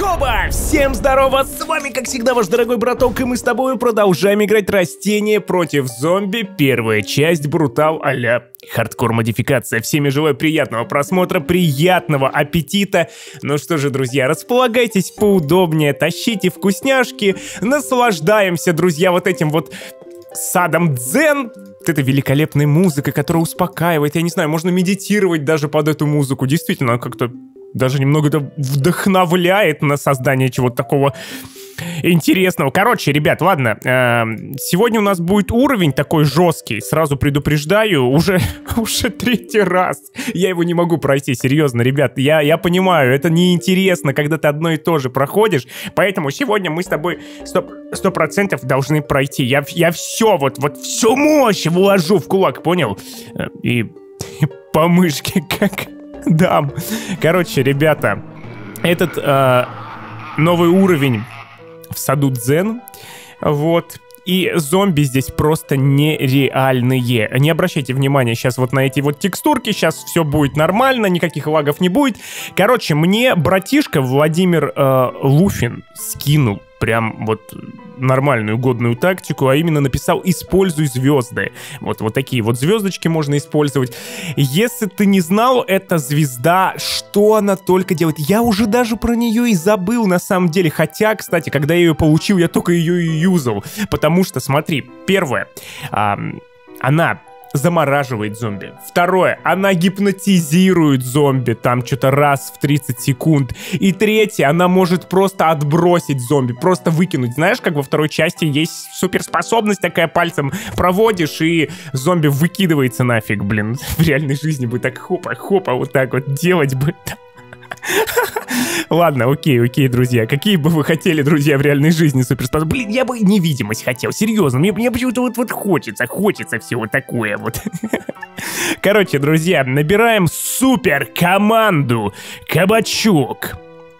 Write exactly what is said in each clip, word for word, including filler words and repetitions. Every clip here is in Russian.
Хоба! Всем здорово! С вами, как всегда, ваш дорогой браток, и мы с тобой продолжаем играть растения против зомби. Первая часть Брутал а-ля хардкор модификация. Всеми желаю приятного просмотра, приятного аппетита. Ну что же, друзья, располагайтесь поудобнее, тащите вкусняшки, наслаждаемся, друзья, вот этим вот садом дзен. Это великолепная музыка, которая успокаивает. Я не знаю, можно медитировать даже под эту музыку. Действительно, как-то даже немного вдохновляет на создание чего-то такого интересного. Короче, ребят, ладно. Э, сегодня у нас будет уровень такой жесткий. Сразу предупреждаю, уже, уже третий раз я его не могу пройти. Серьезно, ребят, я, я понимаю, это неинтересно, когда ты одно и то же проходишь. Поэтому сегодня мы с тобой сто процентов должны пройти. Я, я все, вот, вот всю мощь вложу в кулак, понял? И, и по мышке как дам. Короче, ребята, этот э, новый уровень в саду дзен, вот, и зомби здесь просто нереальные. Не обращайте внимания сейчас вот на эти вот текстурки, сейчас все будет нормально, никаких лагов не будет. Короче, мне братишка Владимир э, Луфин скинул прям вот нормальную годную тактику, а именно написал: используй звезды. Вот, вот такие вот звездочки можно использовать. Если ты не знал, эта звезда, что она только делает, я уже даже про нее и забыл на самом деле. Хотя, кстати, когда я ее получил, я только ее и юзал. Потому что, смотри, первое, а, она замораживает зомби. Второе, она гипнотизирует зомби, там что-то раз в тридцать секунд. И третье, она может просто отбросить зомби, просто выкинуть. Знаешь, как во второй части есть суперспособность такая, пальцем проводишь, и зомби выкидывается нафиг, блин. В реальной жизни бы так хопа-хопа вот так вот делать бы. Ладно, окей, окей, друзья. Какие бы вы хотели, друзья, в реальной жизни суперспособности? Блин, я бы невидимость хотел, серьезно. Мне, мне почему-то вот, вот хочется, хочется всего такое вот. Короче, друзья, набираем супер команду Кабачок.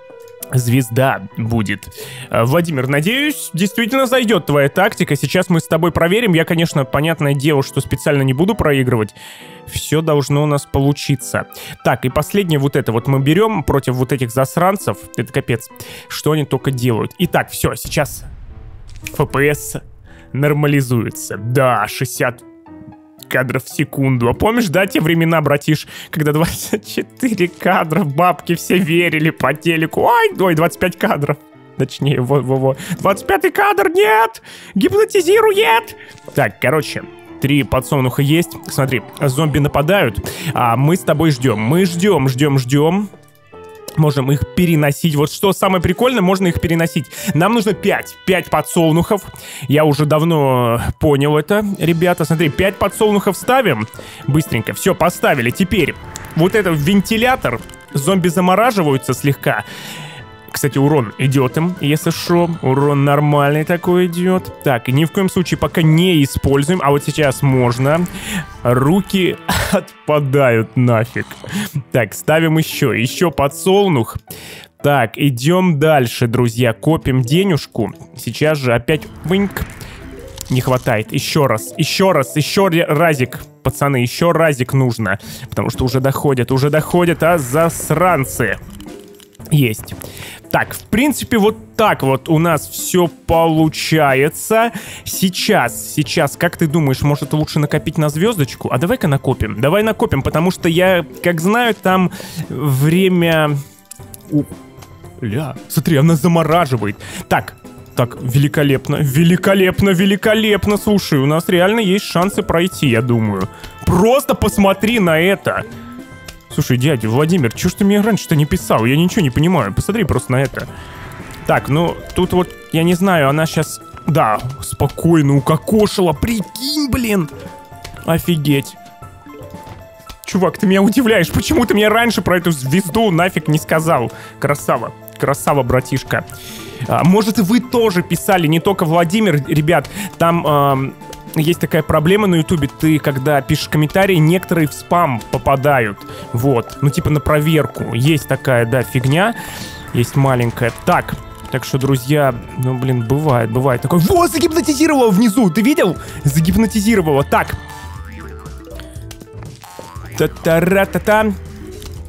Звезда будет. Владимир, надеюсь, действительно зайдет твоя тактика. Сейчас мы с тобой проверим. Я, конечно, понятное дело, что специально не буду проигрывать. Все должно у нас получиться. Так, и последнее вот это вот мы берем против вот этих засранцев. Это капец, что они только делают. Итак, все, сейчас эф пи эс нормализуется. Да, шестьдесят кадров в секунду. А помнишь, да, те времена, братиш, когда двадцать четыре кадра, бабки все верили по телеку. Ой, ой, двадцать пять кадров. Точнее, во-во-во. двадцать пятый кадр, нет! Гипнотизирует! Так, короче, три подсолнуха есть. Смотри, зомби нападают, а мы с тобой ждем. Мы ждем, ждем, ждем. Можем их переносить. Вот что самое прикольное, можно их переносить. Нам нужно пять. пять подсолнухов. Я уже давно понял это, ребята. Смотри, пять подсолнухов ставим. Быстренько. Все, поставили. Теперь вот этот вентилятор. Зомби замораживаются слегка. Кстати, урон идет им, если шо. Урон нормальный такой идет. Так, и ни в коем случае пока не используем. А вот сейчас можно. Руки отпадают нафиг. Так, ставим еще. Еще подсолнух. Так, идем дальше, друзья. Копим денежку. Сейчас же опять выньк. Не хватает. Еще раз. Еще раз. Еще разик. Пацаны, еще разик нужно. Потому что уже доходят. Уже доходят, а засранцы. Есть. Так, в принципе, вот так вот у нас все получается. Сейчас, сейчас, как ты думаешь, может лучше накопить на звездочку? А давай-ка накопим. Давай накопим, потому что я, как знаю, там время... О, ля, смотри, она замораживает. Так, так, великолепно, великолепно, великолепно. Слушай, у нас реально есть шансы пройти, я думаю. Просто посмотри на это. Слушай, дядя Владимир, чё ж ты мне раньше-то не писал? Я ничего не понимаю. Посмотри просто на это. Так, ну, тут вот, я не знаю, она сейчас... Да, спокойно укокошила. Прикинь, блин. Офигеть. Чувак, ты меня удивляешь. Почему ты мне раньше про эту звезду нафиг не сказал? Красава. Красава, братишка. А, может, и вы тоже писали, не только Владимир. Ребят, там... Эм... Есть такая проблема на ютубе, ты, когда пишешь комментарии, некоторые в спам попадают. Вот, ну типа на проверку. Есть такая, да, фигня. Есть маленькая. Так, так что, друзья, ну, блин, бывает, бывает. Такой, вот, загипнотизировала внизу, ты видел? Загипнотизировала. Так. Та-та-ра-та-та.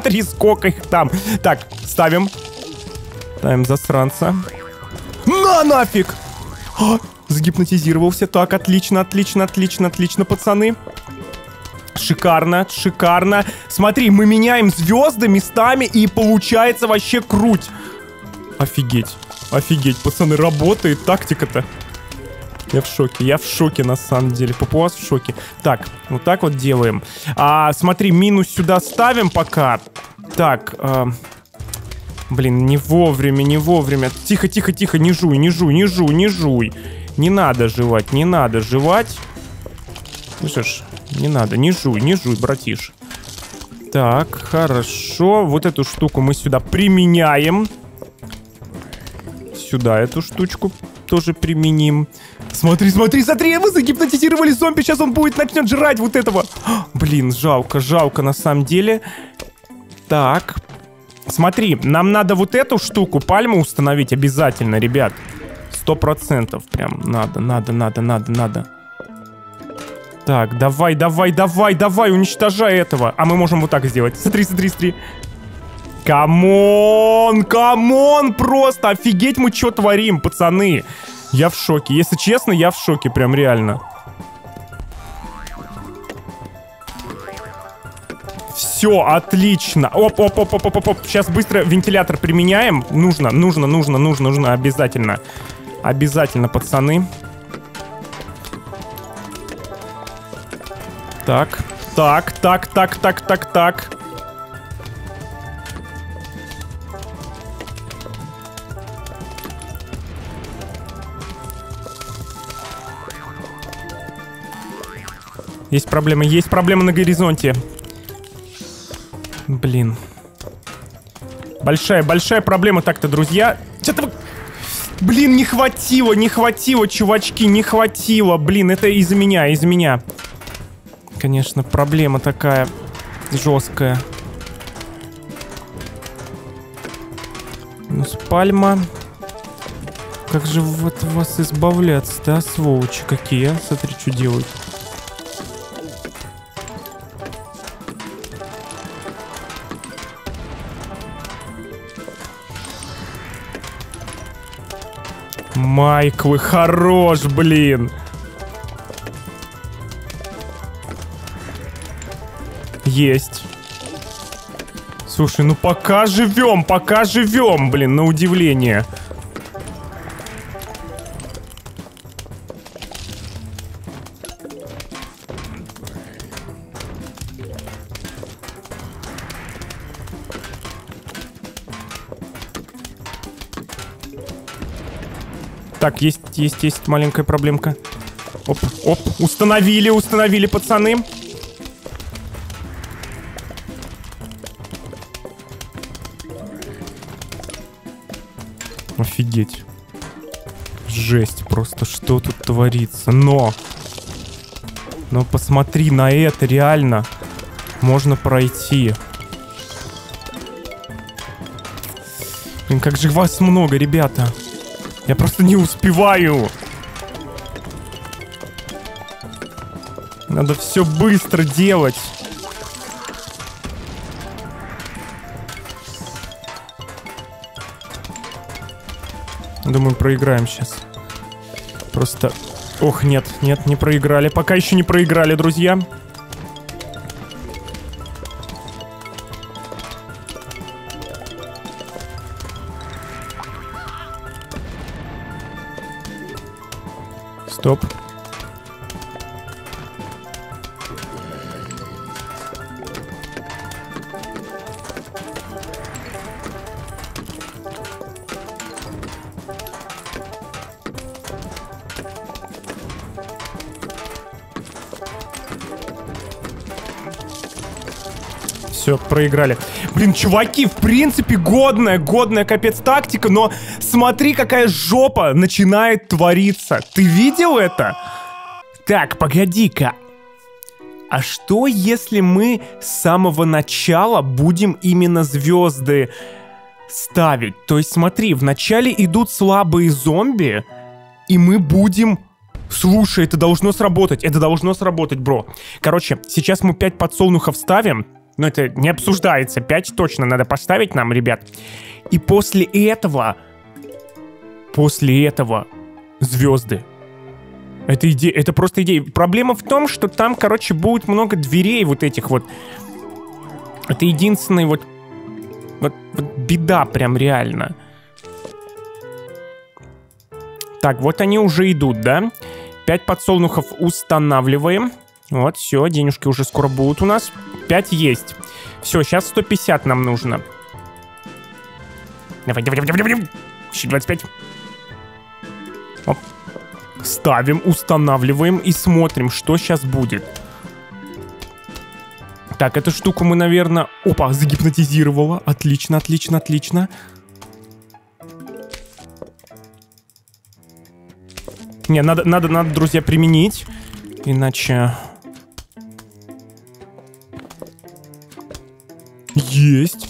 Смотри, сколько их там. Так, ставим. Ставим засранца. На нафиг! А, загипнотизировался. Так, отлично, отлично, отлично, отлично, пацаны. Шикарно, шикарно. Смотри, мы меняем звезды местами, и получается вообще круть. Офигеть, офигеть, пацаны, работает тактика-то. Я в шоке, я в шоке на самом деле. Папуас в шоке. Так, вот так вот делаем. А, смотри, минус сюда ставим пока. Так, а... блин, не вовремя, не вовремя. Тихо, тихо, тихо, не жуй, не жуй, не жуй, не жуй. Не надо жевать, не надо жевать. Слышишь, не надо, не жуй, не жуй, братиш. Так, хорошо. Вот эту штуку мы сюда применяем. Сюда эту штучку тоже применим. Смотри, смотри, смотри, вы загипнотизировали зомби. Сейчас он будет начнет жрать вот этого. Блин, жалко, жалко на самом деле. Так. Смотри, нам надо вот эту штуку, пальму, установить обязательно, ребят. Сто процентов прям надо, надо, надо, надо, надо. Так, давай, давай, давай, давай, уничтожай этого. А мы можем вот так сделать. Смотри, смотри, смотри. Камон, камон, просто офигеть мы что творим, пацаны. Я в шоке, если честно, я в шоке, прям реально. Все, отлично. Оп, оп, оп, оп, оп, оп. Сейчас быстро вентилятор применяем. Нужно, нужно, нужно, нужно, нужно, обязательно. Обязательно, пацаны. Так, так, так, так, так, так, так. Есть проблема, есть проблема на горизонте. Блин. Большая, большая проблема так-то, друзья. Что-то... Блин, не хватило, не хватило, чувачки, не хватило. Блин, это из-за меня, из-за меня. Конечно, проблема такая жесткая. Ну, с пальма. Как же вот вас избавляться, да, сволочи какие, а? Смотри, что делают. Майклы, хорош, блин. Есть. Слушай, ну пока живем, пока живем, блин, на удивление. Так, есть, есть, есть маленькая проблемка. Оп, оп, установили, установили, пацаны. Офигеть. Жесть просто, что тут творится. Но, но посмотри на это, реально. Можно пройти. Блин, как же вас много, ребята. Я просто не успеваю. Надо все быстро делать. Думаю, проиграем сейчас. Просто... Ох, нет, нет, не проиграли. Пока еще не проиграли, друзья. Стоп. Все, проиграли. Блин, чуваки, в принципе, годная, годная капец тактика, но смотри, какая жопа начинает твориться. Ты видел это? Так, погоди-ка. А что, если мы с самого начала будем именно звезды ставить? То есть смотри, вначале идут слабые зомби, и мы будем... Слушай, это должно сработать, это должно сработать, бро. Короче, сейчас мы пять подсолнухов ставим. Но это не обсуждается. пять точно надо поставить нам, ребят. И после этого... После этого звезды. Это идея, это просто идея. Проблема в том, что там, короче, будет много дверей вот этих вот. Это единственная вот, вот, вот беда прям реально. Так, вот они уже идут, да? пять подсолнухов устанавливаем. Вот, все, денежки уже скоро будут у нас. пять есть. Все, сейчас сто пятьдесят нам нужно. Давай, давай, давай, давай, давай. Еще двадцать пять. Оп. Ставим, устанавливаем и смотрим, что сейчас будет. Так, эту штуку мы, наверное... Опа, загипнотизировала. Отлично, отлично, отлично. Не, надо, надо, надо, друзья, применить. Иначе... Есть.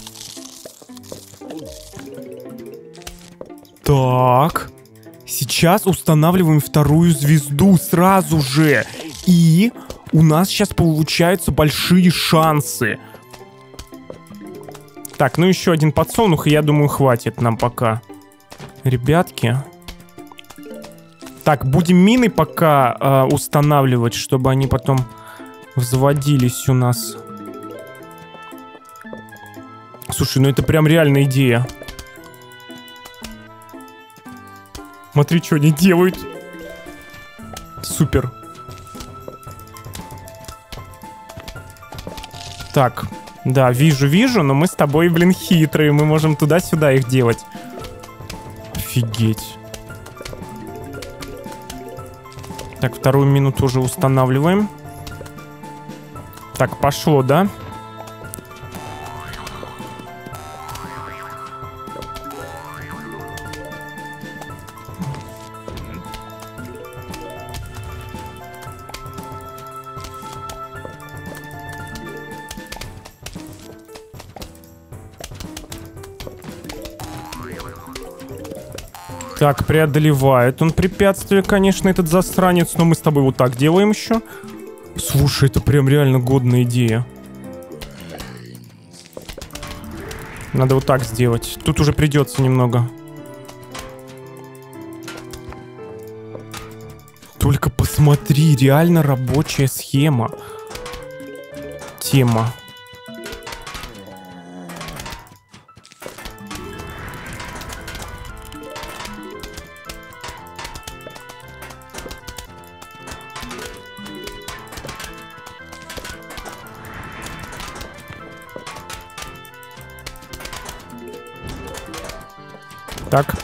Так. Сейчас устанавливаем вторую звезду сразу же. И у нас сейчас получаются большие шансы. Так, ну еще один подсолнух, и я думаю, хватит нам пока. Ребятки. Так, будем мины пока э, устанавливать, чтобы они потом взводились у нас. Слушай, ну это прям реальная идея. Смотри, что они делают. Супер. Так, да, вижу, вижу, но мы с тобой, блин, хитрые. Мы можем туда-сюда их делать. Офигеть. Так, вторую минуту уже устанавливаем. Так, пошло, да? Так, преодолевает он препятствие, конечно, этот засранец. Но мы с тобой вот так делаем еще. Слушай, это прям реально годная идея. Надо вот так сделать. Тут уже придется немного. Только посмотри, реально рабочая схема. Тема. Так.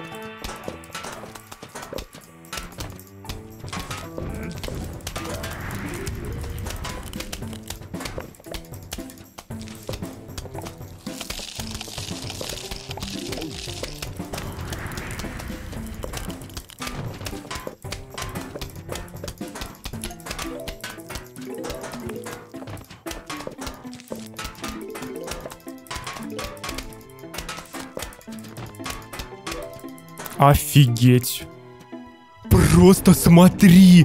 Офигеть. Просто смотри.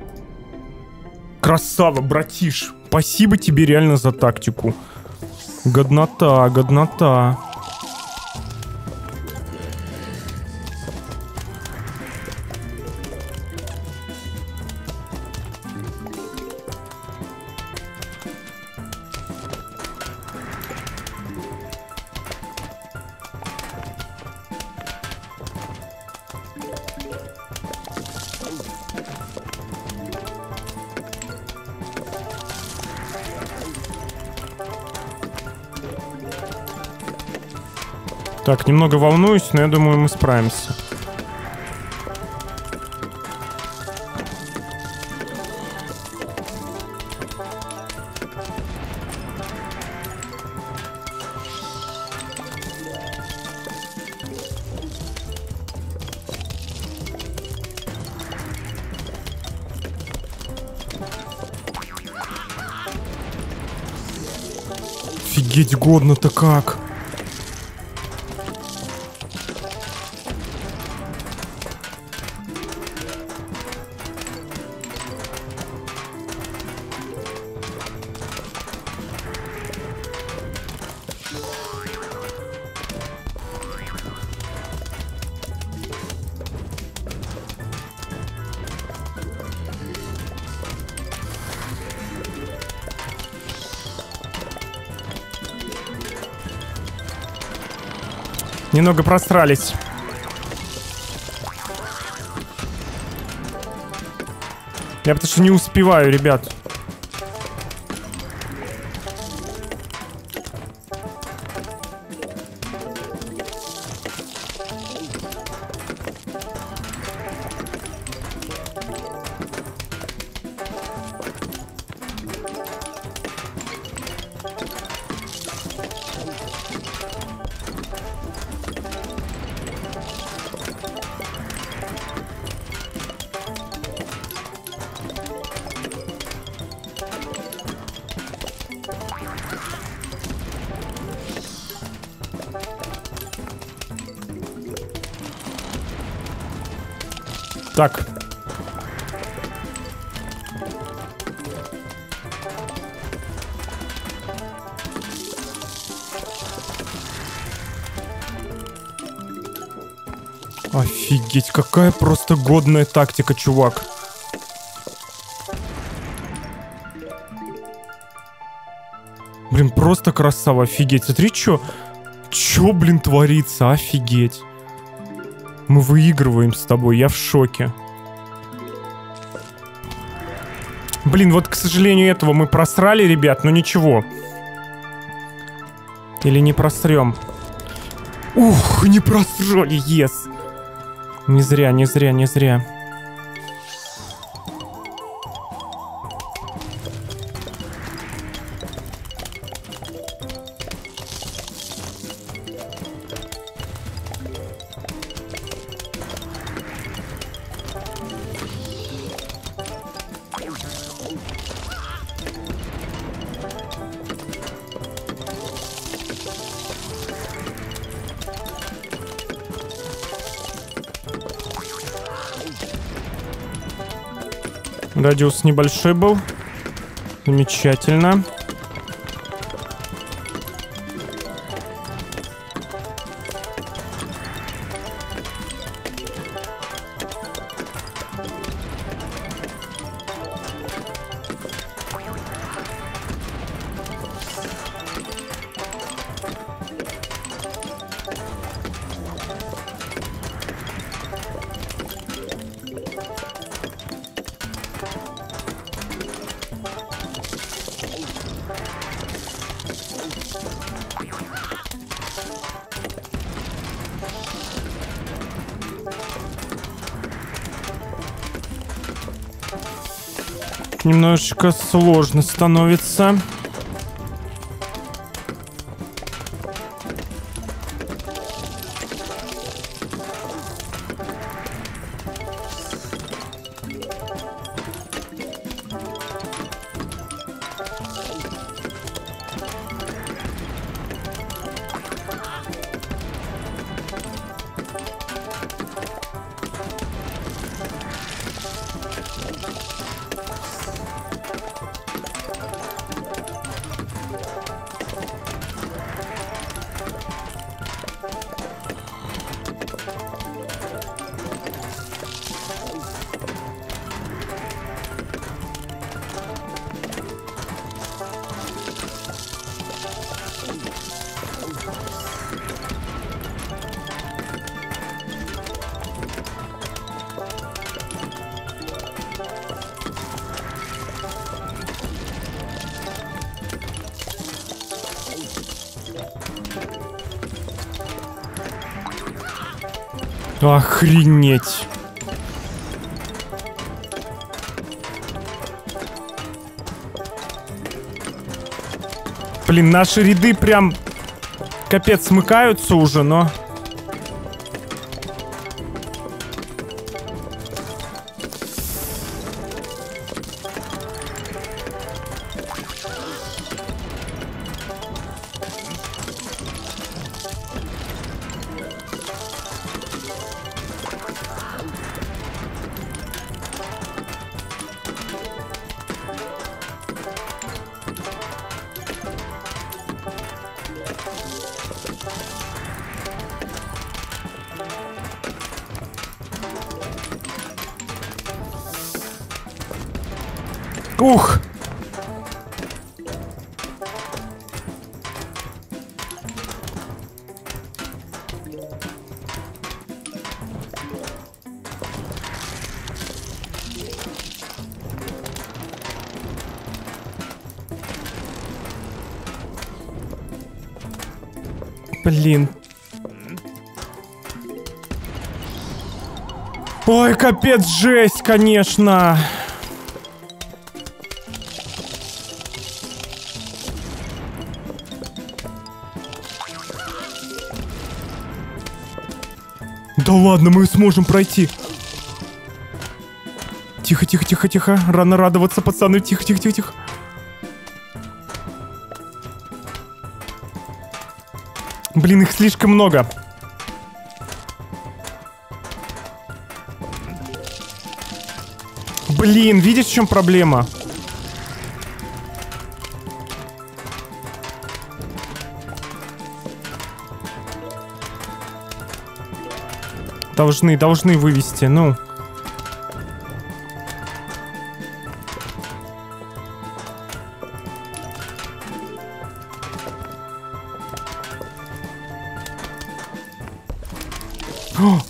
Красава, братиш. Спасибо тебе реально за тактику. Годнота, годнота. Так, немного волнуюсь, но я думаю, мы справимся. Офигеть, годно-то как. Немного просрались. Я потому что не успеваю, ребят. Так. Офигеть, какая просто годная тактика, чувак. Блин, просто красава, офигеть. Смотри, чё, чё, блин, творится, офигеть. Мы выигрываем с тобой, я в шоке. Блин, вот, к сожалению, этого мы просрали, ребят, но ничего. Или не просрем. Ух, не просрали, ес. Не зря, не зря, не зря. Радиус небольшой был. Замечательно. Немножечко сложно становится. Охренеть. Блин, наши ряды прям капец смыкаются уже, но... Ух! Блин. Ой, капец, жесть, конечно. Да ладно, мы сможем пройти. Тихо, тихо, тихо, тихо. Рано радоваться, пацаны. Тихо, тихо, тихо, тихо. Блин, их слишком много. Блин, видишь, в чем проблема? Должны, должны вывести, ну. О!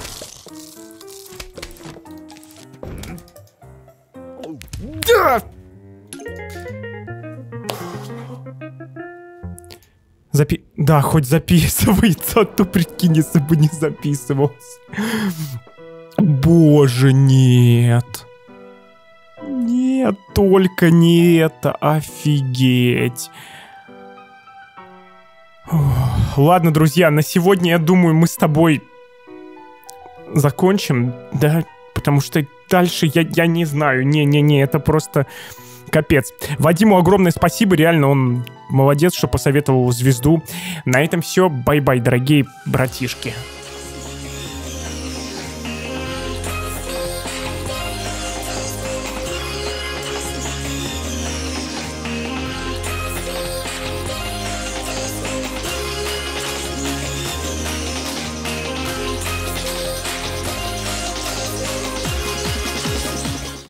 Да! Запи... Да, хоть записывается, а то прикинь, если бы не записывался. Боже, нет. Нет, только не это. Офигеть. Ладно, друзья, на сегодня, я думаю, мы с тобой закончим, да, потому что дальше я, я не знаю, не-не-не, это просто капец. Вадиму огромное спасибо, реально, он молодец, что посоветовал звезду. На этом все, бай-бай, дорогие братишки.